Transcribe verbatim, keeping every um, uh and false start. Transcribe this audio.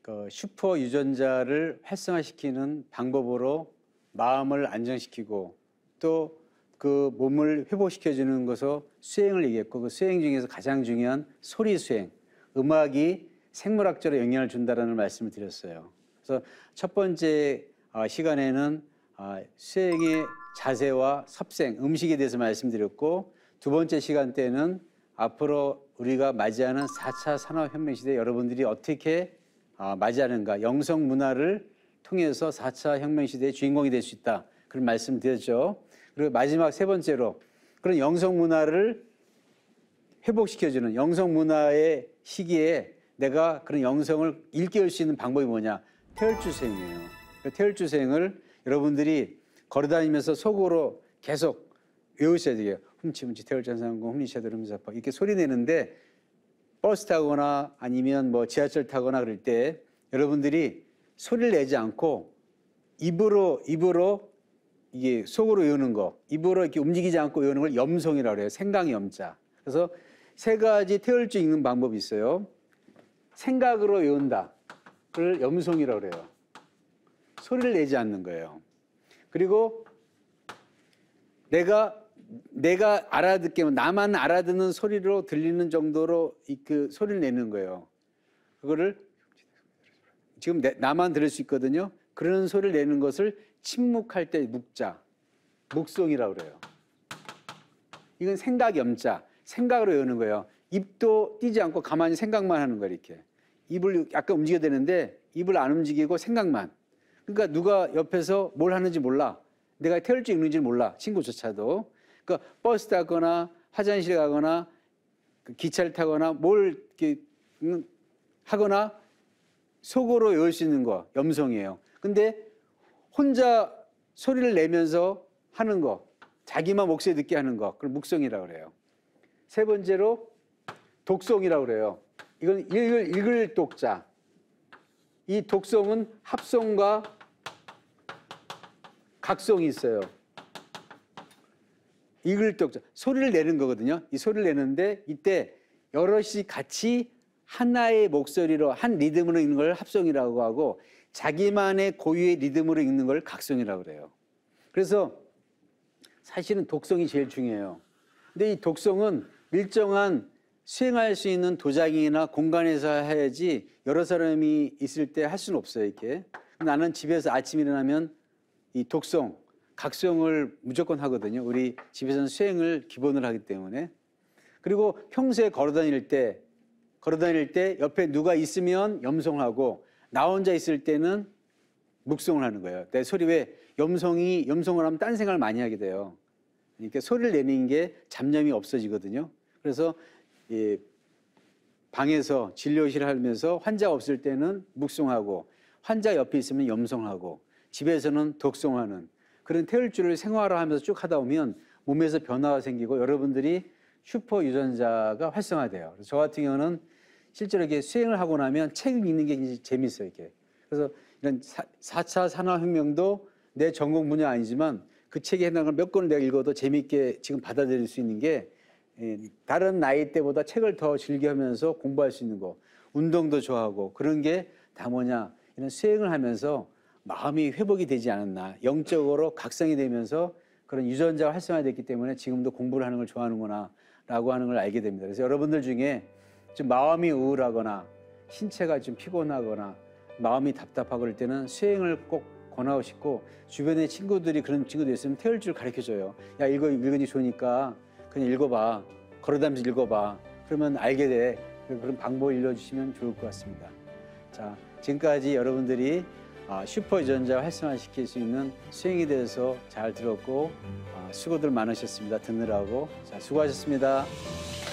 그 슈퍼 유전자를 활성화시키는 방법으로 마음을 안정시키고 또 그 몸을 회복시켜주는 것으로 수행을 얘기했고, 그 수행 중에서 가장 중요한 소리 수행, 음악이 생물학적으로 영향을 준다라는 말씀을 드렸어요. 그래서 첫 번째 시간에는 수행의 자세와 섭생, 음식에 대해서 말씀드렸고, 두 번째 시간 때는 앞으로 우리가 맞이하는 사 차 산업혁명 시대에 여러분들이 어떻게 맞이하는가, 영성 문화를 통해서 사 차 혁명 시대의 주인공이 될 수 있다, 그런 말씀 드렸죠. 그리고 마지막 세 번째로 그런 영성 문화를 회복시켜주는 영성 문화의 시기에 내가 그런 영성을 일깨울 수 있는 방법이 뭐냐? 태열주생이에요. 태열주생을 여러분들이 걸어다니면서 속으로 계속 외우셔야 돼요. 훔치훔치 태열전상공 훔리샤도름사파 이렇게 소리 내는데, 버스 타거나 아니면 뭐 지하철 타거나 그럴 때 여러분들이 소리를 내지 않고 입으로 입으로 이게 속으로 외우는 거, 입으로 이렇게 움직이지 않고 외우는 걸 염송이라고 해요. 생강 염자. 그래서 세 가지 태열주 읽는 방법이 있어요. 생각으로 외운다. 그걸 염송이라고 그래요. 소리를 내지 않는 거예요. 그리고 내가 내가 알아듣게, 나만 알아듣는 소리로 들리는 정도로 그 소리를 내는 거예요. 그거를 지금 내, 나만 들을 수 있거든요. 그런 소리를 내는 것을 침묵할 때 묵자, 묵송이라고 그래요. 이건 생각 염자, 생각으로 외우는 거예요. 입도 띄지 않고 가만히 생각만 하는 거예요. 이렇게 입을 약간 움직여야 되는데 입을 안 움직이고 생각만. 그러니까 누가 옆에서 뭘 하는지 몰라. 내가 태열주 읽는지 몰라. 친구조차도. 그러니까 버스 타거나 화장실 가거나 기차를 타거나 뭘 이렇게 하거나 속으로 외울 수 있는 거 염송이에요. 근데 혼자 소리를 내면서 하는 거, 자기만 목소리 듣게 하는 거, 그걸 묵송이라고 그래요. 세 번째로 독송이라고 그래요. 이건 읽을, 읽을 독자. 이 독송은 합송과 각송이 있어요. 읽을 독자, 소리를 내는 거거든요. 이 소리를 내는데 이때 여럿이 같이 하나의 목소리로 한 리듬으로 읽는 걸 합송이라고 하고, 자기만의 고유의 리듬으로 읽는 걸 각송이라고 그래요. 그래서 사실은 독송이 제일 중요해요. 근데 이 독송은 일정한 수행할 수 있는 도장이나 공간에서 해야지 여러 사람이 있을 때 할 수는 없어요. 이렇게 나는 집에서 아침 일어나면 이 독송, 각송을 무조건 하거든요. 우리 집에서는 수행을 기본으로 하기 때문에. 그리고 평소에 걸어다닐 때 걸어다닐 때 옆에 누가 있으면 염송하고, 나 혼자 있을 때는 묵송을 하는 거예요. 내 소리, 왜 염송이 염송을 하면 딴 생각을 많이 하게 돼요. 그러니까 소리를 내는 게 잡념이 없어지거든요. 그래서 이 방에서 진료실을 하면서 환자가 없을 때는 묵송하고, 환자 옆에 있으면 염송하고, 집에서는 독송하는 그런 태열주를 생활화하면서 쭉 하다 보면 몸에서 변화가 생기고 여러분들이 슈퍼 유전자가 활성화돼요. 그래서 저 같은 경우는 실제로 이렇게 수행을 하고 나면 책 읽는 게 굉장히 재밌어요. 이렇게. 그래서 이런 사 차 산업혁명도 내 전공 분야 아니지만 그 책에 해당하는 몇 권을 내가 읽어도 재밌게 지금 받아들일 수 있는 게, 다른 나이 때보다 책을 더 즐겨하면서 공부할 수 있는 거, 운동도 좋아하고, 그런 게 다 뭐냐, 이런 수행을 하면서 마음이 회복이 되지 않았나, 영적으로 각성이 되면서 그런 유전자가 활성화됐기 때문에 지금도 공부를 하는 걸 좋아하는구나 라고 하는 걸 알게 됩니다. 그래서 여러분들 중에 좀 마음이 우울하거나 신체가 좀 피곤하거나 마음이 답답하고 그럴 때는 수행을 꼭 권하고 싶고, 주변에 친구들이 그런 친구들 있으면 태열주를 가르쳐줘요. 야, 읽어, 읽으니 좋으니까 그냥 읽어봐. 걸어다니면서 읽어봐. 그러면 알게 돼. 그런 방법을 알려주시면 좋을 것 같습니다. 자, 지금까지 여러분들이 슈퍼 유전자 활성화시킬 수 있는 수행에 대해서 잘 들었고, 수고들 많으셨습니다. 듣느라고. 자, 수고하셨습니다.